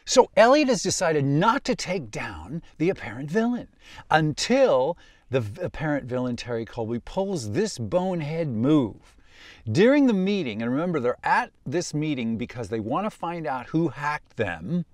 So Elliot has decided not to take down the apparent villain until the apparent villain, Terry Colby, pulls this bonehead move. During the meeting, and remember they're at this meeting because they want to find out who hacked them,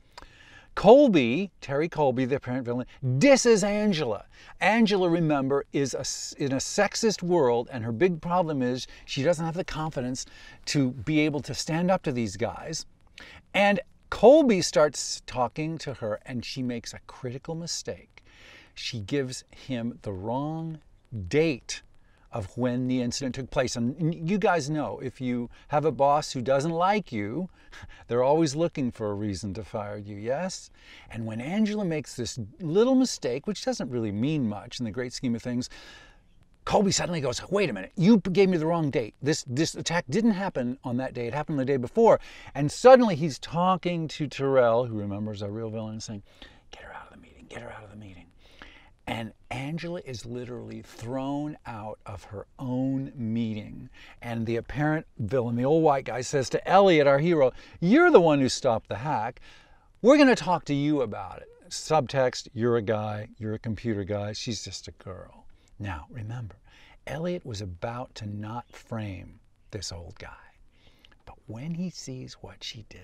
Colby, Terry Colby, the apparent villain, disses Angela. Angela, remember, is in a sexist world, and her big problem is she doesn't have the confidence to be able to stand up to these guys. And Colby starts talking to her, and she makes a critical mistake. She gives him the wrong date of when the incident took place. And you guys know, if you have a boss who doesn't like you, they're always looking for a reason to fire you, yes? And when Angela makes this little mistake, which doesn't really mean much in the great scheme of things, Colby suddenly goes, wait a minute, you gave me the wrong date. This attack didn't happen on that day, it happened the day before. And suddenly he's talking to Terrell, who remembers our real villain, saying, get her out of the meeting, get her out of the meeting. And Angela is literally thrown out of her own meeting. And the apparent villain, the old white guy, says to Elliot, our hero, you're the one who stopped the hack. We're going to talk to you about it. Subtext, you're a guy, you're a computer guy, she's just a girl. Now, remember, Elliot was about to not frame this old guy. But when he sees what he did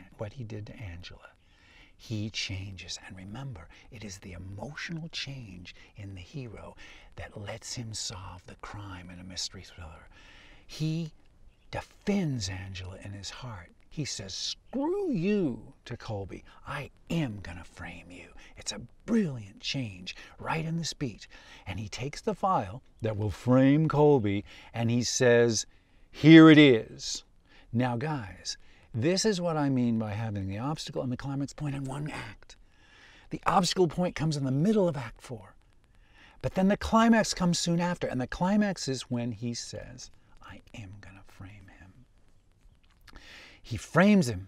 to Angela, he changes. And remember, it is the emotional change in the hero that lets him solve the crime in a mystery thriller. He defends Angela in his heart. He says, screw you to Colby. I am going to frame you. It's a brilliant change right in the speech. And he takes the file that will frame Colby and he says, here it is. Now, guys, this is what I mean by having the obstacle and the climax point in one act. The obstacle point comes in the middle of Act 4. But then the climax comes soon after. And the climax is when he says, I am going to frame him. He frames him.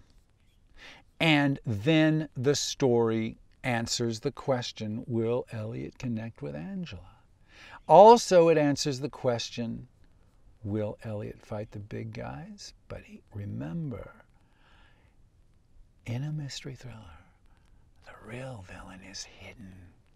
And then the story answers the question, will Elliot connect with Angela? Also, it answers the question, will Elliot fight the big guys? But remember, in a mystery thriller, the real villain is hidden.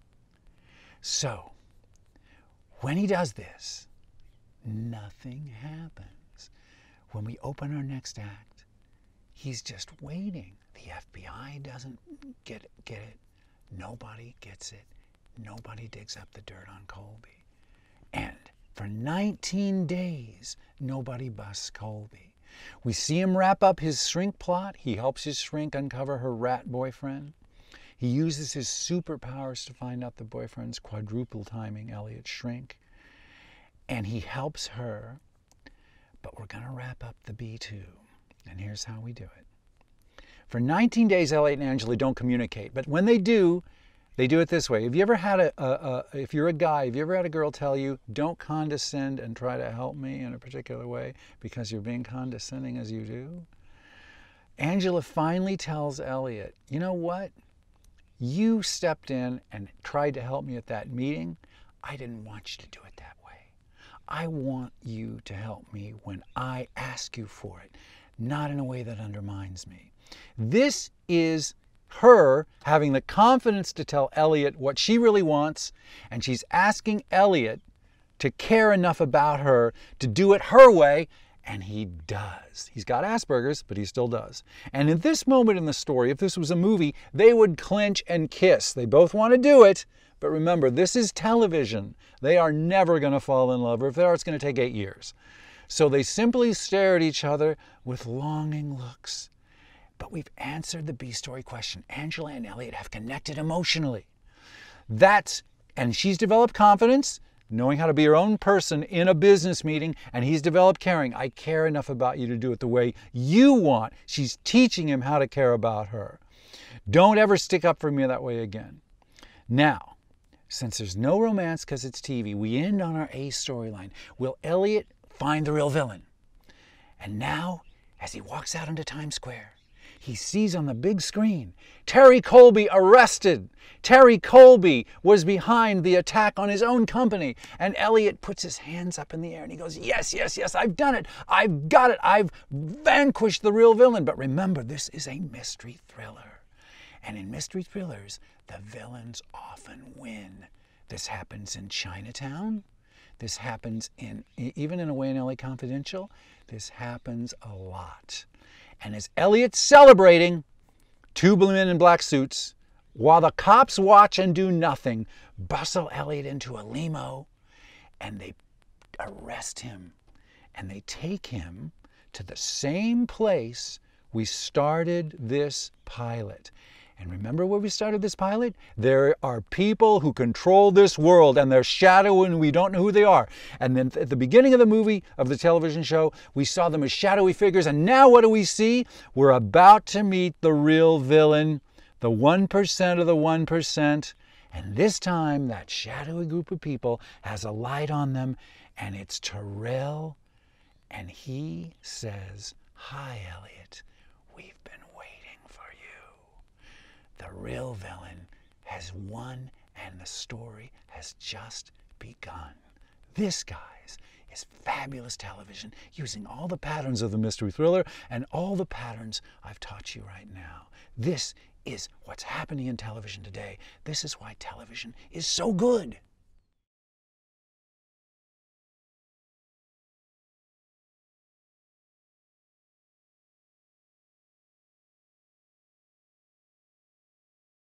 So, when he does this, nothing happens. When we open our next act, he's just waiting. The FBI doesn't get it. Nobody gets it. Nobody digs up the dirt on Colby. And for 19 days, nobody busts Colby. We see him wrap up his shrink plot. He helps his shrink uncover her rat boyfriend. He uses his superpowers to find out the boyfriend's quadruple timing Elliot's shrink. And he helps her. But we're going to wrap up the B2. And here's how we do it. For 19 days, Elliot and Angela don't communicate. But when they do it this way. Have you ever had if you're a guy, have you ever had a girl tell you, don't condescend and try to help me in a particular way because you're being condescending as you do? Angela finally tells Elliot, you know what? You stepped in and tried to help me at that meeting. I didn't want you to do it that way. I want you to help me when I ask you for it, not in a way that undermines me. This is her having the confidence to tell Elliot what she really wants, and she's asking Elliot to care enough about her to do it her way, and he does. He's got Asperger's, but he still does. And at this moment in the story, if this was a movie, they would clinch and kiss. They both want to do it, but remember, this is television. They are never going to fall in love, or if they are, it's going to take 8 years. So they simply stare at each other with longing looks. But we've answered the B-story question. Angela and Elliot have connected emotionally. And she's developed confidence, knowing how to be her own person in a business meeting, and he's developed caring. I care enough about you to do it the way you want. She's teaching him how to care about her. Don't ever stick up for me that way again. Now, since there's no romance because it's TV, we end on our A storyline. Will Elliot find the real villain? And now, as he walks out into Times Square, he sees on the big screen, Terry Colby arrested. Terry Colby was behind the attack on his own company. And Elliot puts his hands up in the air and he goes, yes, yes, yes, I've done it. I've got it. I've vanquished the real villain. But remember, this is a mystery thriller. And in mystery thrillers, the villains often win. This happens in Chinatown. This happens even in a way in LA Confidential. This happens a lot. And as Elliot's celebrating, two men in black suits, while the cops watch and do nothing, bustle Elliot into a limo and they arrest him. And they take him to the same place we started this pilot. And remember where we started this pilot? There are people who control this world, and they're shadowy and we don't know who they are. And then at the beginning of the movie, of the television show, we saw them as shadowy figures. And now what do we see? We're about to meet the real villain, the 1% of the 1%. And this time, that shadowy group of people has a light on them, and it's Terrell. And he says, "Hi, Elliot. We've been waiting for you." The real villain has won, and the story has just begun. This, guys, is fabulous television, using all the patterns of the mystery thriller and all the patterns I've taught you right now. This is what's happening in television today. This is why television is so good.